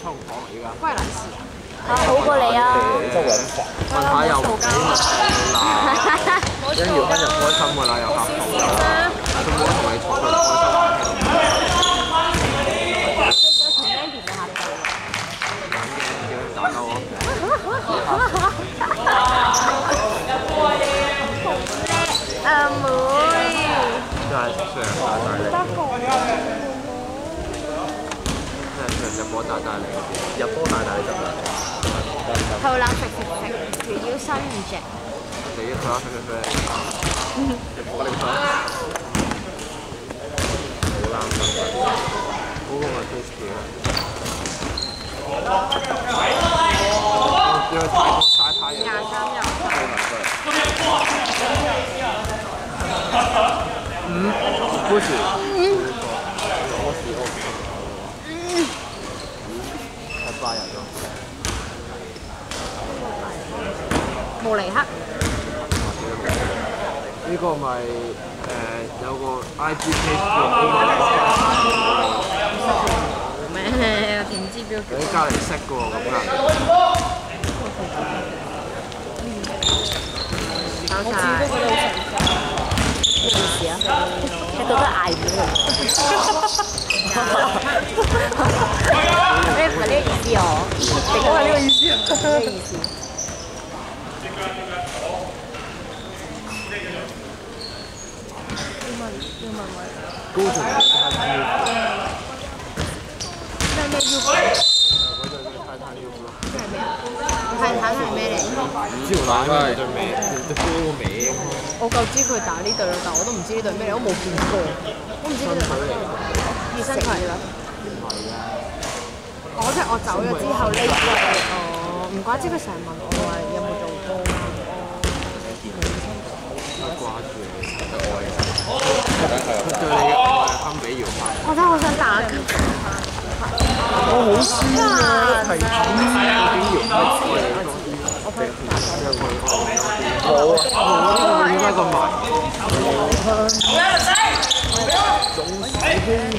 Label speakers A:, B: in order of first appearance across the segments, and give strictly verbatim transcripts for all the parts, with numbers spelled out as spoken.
A: 衝房嚟㗎。
B: 關你事啊！
C: 好過你啊！
A: 真揾煩。問下又唔俾啦，一搖翻就開心㗎啦，又合到啦，都冇同你嘈佢開心。打鳩我。
C: 阿妹。
A: 真係上打大力。真係上入波打大力，入波打大力得啦。
C: 後冷食食食，條腰伸唔直。
A: 你一佢啦，佢佢佢。入波你睇。好冷食食。嗰個咪 tasty 啦。因為太過曬太陽。
C: 廿三入。
A: 嗯，不是。嗯。我是我。嗯。太巴人咯。
C: 慕尼克。
A: 呢個咪誒有個 I G page 叫
C: 咩？點知標記？
A: 你隔離識嘅喎咁㗎。
C: 搞晒。咩意思啊？你覺得捱唔到？咩唔係呢個意思哦？你講係呢個意思啊？咩意思？要問要問我。
A: 高層嘅泰坦腰褲。
C: 咩咩腰褲？
A: 嗰對叫泰坦腰褲咯。
C: 咩係咩啊？泰坦係咩嚟？
A: 唔知條帶咩對名，對波個名。
C: 我夠知佢打呢對咯，但我都唔知呢對咩嚟，我冇見過。我唔知呢對。熱身材啦。
A: 唔係啊。
C: 我即係我走咗之後呢季，哦，唔怪之佢成日問我話有冇做波。
A: 掛住你，佢愛你。佢對你嘅愛係堪比遙盼。
C: 我真係好想打球。
A: 我好酸啊！係點點搖開愛你多啲？我俾我點解咁埋？總是唏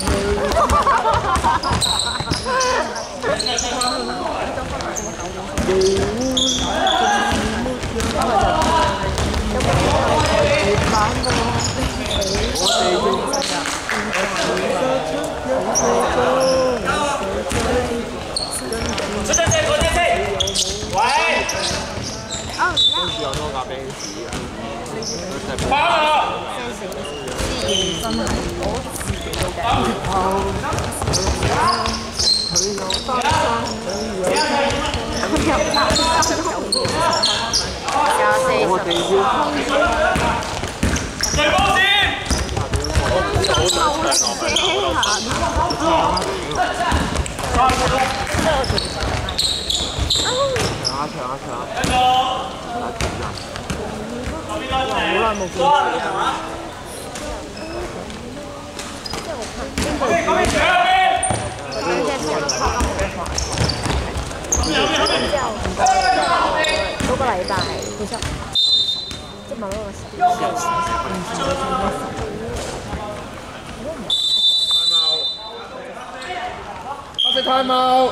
D: 出聲聲，講聲聲。喂。
A: 跟住有多架兵士㗎。
D: 翻啦！
C: 之前真係我自己都嘅。佢有擔心，佢有擔心，廿四
A: 我哋要。
D: 對波線。
C: 好長
A: 啊長啊長啊！
D: 一個。
A: 打全人。
C: 好耐冇見佢啦。即係我拍邊部片？我兩隻車都拍得好快。之後唔該，嗰個禮拜其實即係某一個時間。
A: 我食太貓。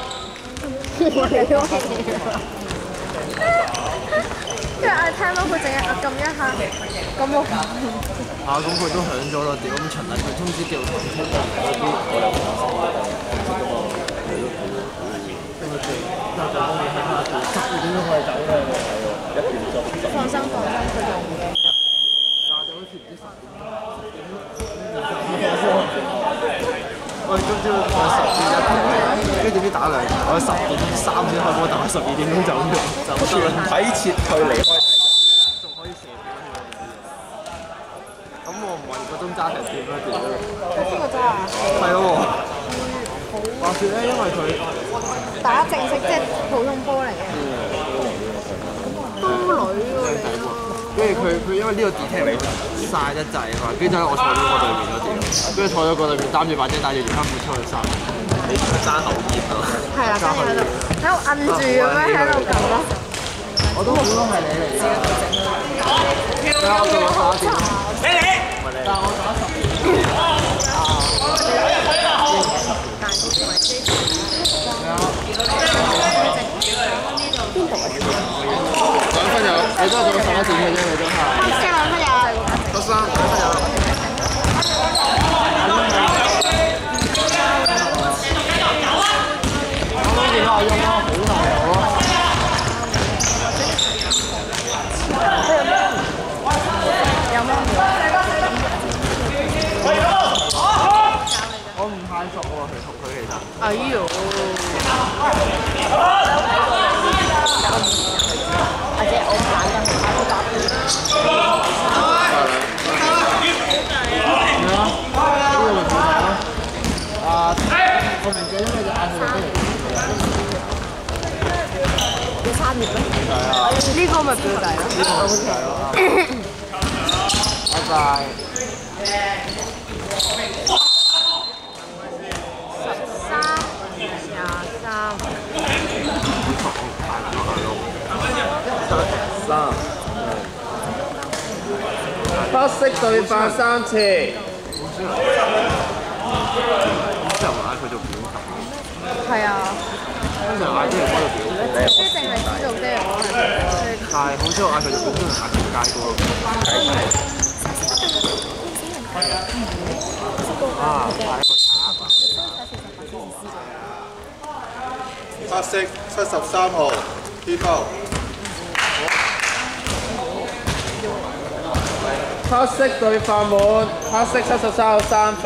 C: 跟住我聽到佢淨係撳一下，咁我
A: 啊，咁佢都響咗咯，屌！咁循例佢通知叫堂出嗰啲，我有跟住家長幫你睇下條十二點鐘可以走咧，一點鐘。
C: 放心放心，佢用嘅。
A: 家長好似唔知十點十點我哋今朝我十點一點，跟住點知打兩場，我十點三先開波，但係十二點鐘走咗，就全體撤退離開。仲可以射標添啊！咁我唔係個鐘揸成點啦，屌！
C: 邊個揸啊？
A: 係咯喎。話説咧，因為佢
C: 打正式即係普通波嚟嘅。都女喎你。
A: 跟住佢佢因為呢個 detail 曬得滯啊嘛，跟住咧我坐咗個對面嗰條，跟住坐咗個對面擔住把遮帶住條衫褲出去曬，你爭後熱啊！
C: 係啊，跟住喺度喺度摁住咁樣喺度撳咯。
A: 我都估到係你嚟嘅。係啊，我做咗打電話。
D: 你嚟。
A: 唔係你。但係我打十年。啊。係啊。 你都係做十一點嘅啫，你都係。
C: 即兩分有。
A: 得三，兩分有。我當然我用咯，好大油咯。
C: 有咩？
A: 我唔太熟喎，佢同佢其實。
C: 哎呦！或者我懶得睇嗰集。
A: 咩啊？呢個咪表弟咯。啊！我唔記得你哋嗌佢哋咩嚟？
C: 要三月咩？
A: 係啊。
C: 呢個咪表弟咯。
A: 呢個咪表弟咯。拜拜。三，黑色對發三次。之後嗌佢做表弟。
C: 係啊。
A: 通常嗌啲人開到表弟。
C: 即係淨係知道啫。
A: 係，好少嗌佢做表弟，嗌條街歌。啊，係一個賊啊！
B: 黑色七十三號 P 包。
A: 黑色對飯滿，黑色七十三號三份。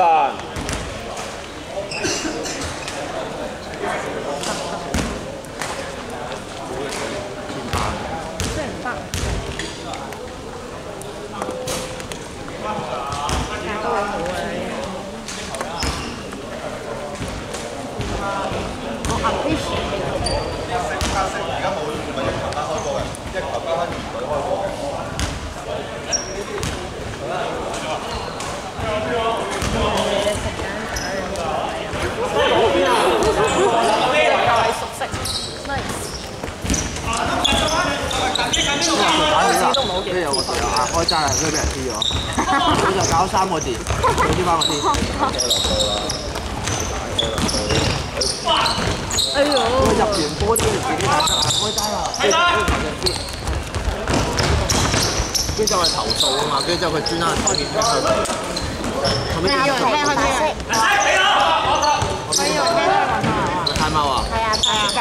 A: 跟住有個隊友嗌開齋啦，跟住俾人知咗，佢就搞三個字，你知翻我先。
C: 哎呦！
A: 佢入完波之後自己打開齋啦，跟住跟住就係投訴啊嘛，跟住之後佢專登開電話去。後尾點解佢
C: 開開咩？我以為聽佢講啊。
A: 太貓啊！
C: 係啊，係啊。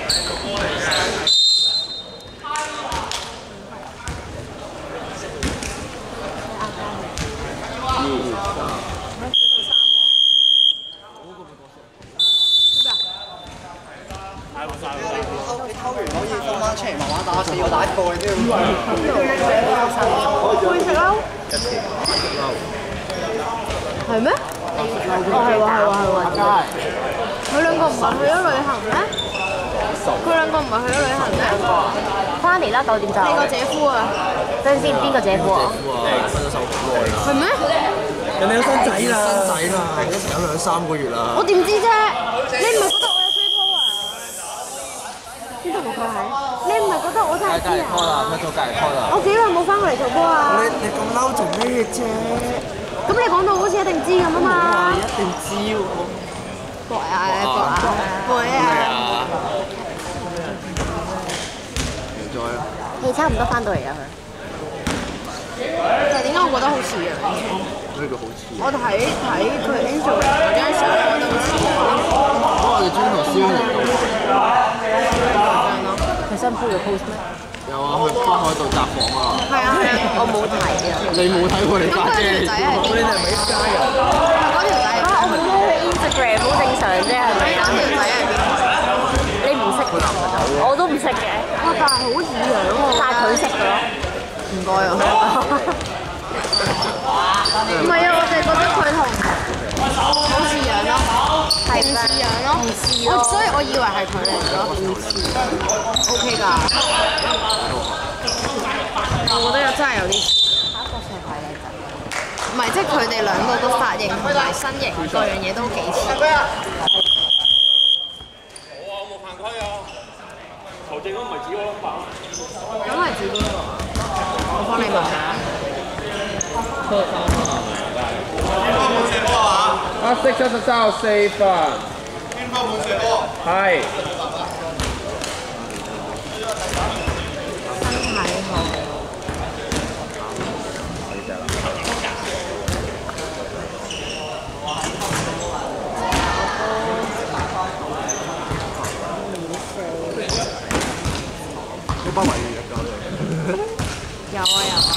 B: 你偷完可以放翻出嚟，慢慢打四個打一個嘅啫。
C: 會食撈？係咩？哦，係喎，係喎，係喎。佢兩個唔係去咗旅行咩？佢兩個唔係去咗旅行咩？翻嚟啦，九點就。你個姐夫啊？等陣先，邊個姐夫啊？
A: 分咗手好耐啦。
C: 係咩？
A: 人哋有新仔啦，新仔啦，一齊咗兩三個月啦。
C: 我點知啫？你唔係覺得我有吹波啊？邊度佢係？你唔係覺得我真係知啊？
A: 佢做隔離 call 啦。
C: 我幾耐冇翻過嚟做波啊？
A: 你你咁嬲做咩啫？
C: 咁你講到好似一定知咁啊嘛？
A: 一定知喎。
C: 博啊博啊博啊！
A: 再啦。
C: 你差唔多翻到嚟啊佢。但係點解我覺得好似啊？
A: 呢個好似。
C: 我睇睇佢 Angel 嗰張相，我覺得好似啊。
A: 不過我哋專同燒嚟到。
C: 佢新 po 咗 post 咩？
A: 有啊，去北海道札幌啊。
C: 係啊係啊，我冇睇啊。
A: 你冇睇過你家姐？
C: 咁嗰條仔係邊個？你係咪一家人？嗰條仔啊，我冇撈佢 Instagram，好正常啫，係咪？嗰條仔係邊個？你唔識佢男朋友？我都唔識嘅。哇！但係好似樣喎。但係佢識嘅咯。唔該啊。唔係啊，我就係覺得佢同好似樣咯，係似樣咯，唔似咯，所以我以為係佢嚟咯。O K 㗎，我覺得又真係有啲似。下一個上係靚仔，唔係即係佢哋兩個個髮型同埋身形各樣嘢都幾似。
D: 我啊，我冇犯規啊！球證都唔係指我粒白。
C: 咁係指邊個？我幫你問下。
A: 黑色七十三號四份。
B: 邊方冇射波？
A: 係。
C: 身體好。
A: 不為嘅教練。
C: 有啊有啊，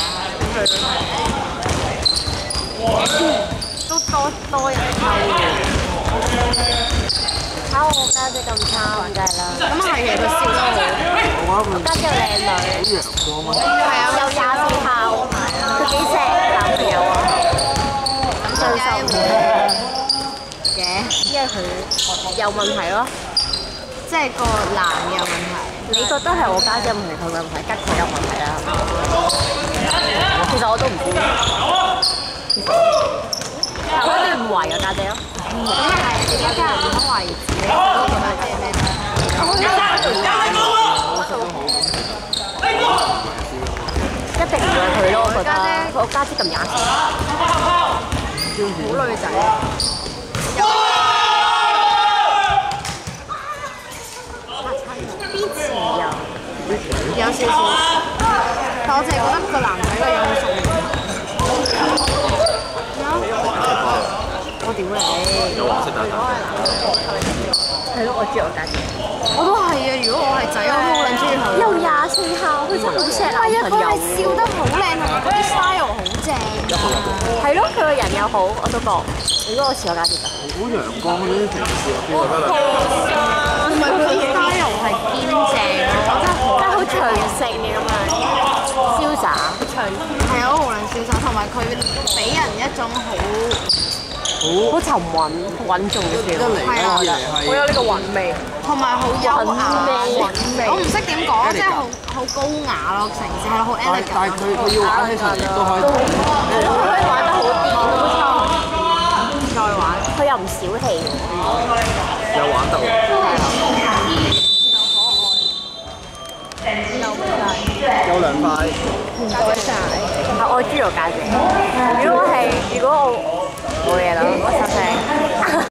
C: 佢都多多人溝嘅。睇我家姐咁差，梗係啦。咁係嘅，佢笑得好。我家姐靚女。
A: 好陽光啊！
C: 係啊，有廿四孝，佢幾錫男朋友啊？真心嘅，因為佢有問題咯。即係個男有問題。你覺得係我家姐唔同佢有問題，吉佢有問題啦？其實我都唔知。我哋唔懷疑我家姐咯。咁又係，而家家人唔好懷疑自己，都覺得姐咩？一定唔係佢咯，我覺得。我家姐咁廿歲，好女仔。邊詞啊？有少少，但我淨係覺得個男仔個樣好熟。我屌你！
A: 有黃色大大。
C: 係咯，我中意我家姐。
E: 我都係啊！如果我係仔，我都好撚中意佢。
C: 又廿四孝，佢真係好錫男朋友。
E: 係啊，佢係笑得好靚，同埋嗰啲 style 好正啊！
C: 係咯，佢個人又好，我都覺。如果我似我家姐就好
A: 陽光嗰啲平時我邊覺得啦。
E: 唔係佢啲 style 係堅正咯，真係好，
C: 真係好隨性嘅咁樣，瀟灑。隨
E: 係啊，好撚瀟灑，同埋佢俾人一種好
C: 好沉穩、穩重嘅 feel。
E: 係啊，
C: 好有呢個韻味，
E: 同埋好優雅
C: 韻味。
E: 我唔識點講，即係好好高雅咯，成件事係好 elegant。
A: 但係佢佢要玩起上嚟都可以，
C: 佢可以玩得好癲，冇錯。再玩，佢又唔小氣，
A: 有玩得喎。有兩塊。
C: 唔該曬。我中意我家姐。如果係，如果我冇嘢啦，我收聲。